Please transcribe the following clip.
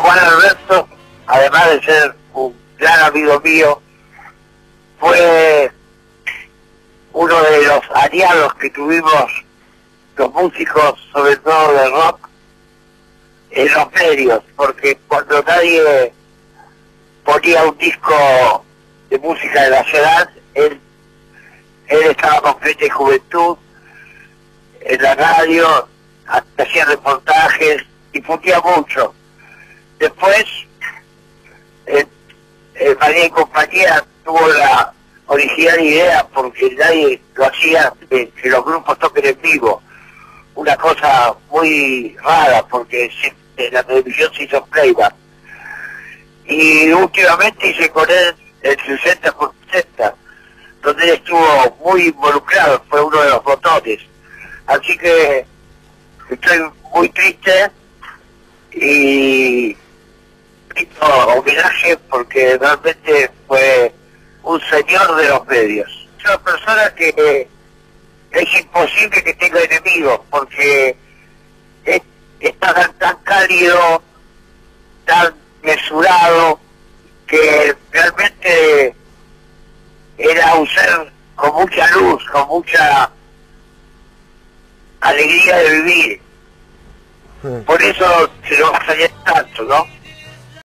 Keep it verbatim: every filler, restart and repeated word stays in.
Juan Alberto, además de ser un gran amigo mío, fue uno de los aliados que tuvimos los músicos, sobre todo de rock, en los medios, porque cuando nadie ponía un disco de música de la ciudad, él, él estaba con Fiesta y Juventud, en la radio, hacía reportajes, difundía mucho. Después, eh, eh, María y compañía tuvo la original idea, porque nadie lo hacía, de que los grupos toquen en vivo. Una cosa muy rara, porque en la televisión se hizo playback. Y últimamente hice con él el sesenta por sesenta, donde él estuvo muy involucrado, fue uno de los botones. Así que estoy muy triste y pido homenaje porque realmente fue un señor de los medios. Es una persona que es imposible que tenga enemigos, porque es, está tan, tan cálido, tan mesurado, que realmente era un ser con mucha luz, con mucha alegría de vivir. Por eso se lo va a extrañar tanto, ¿no?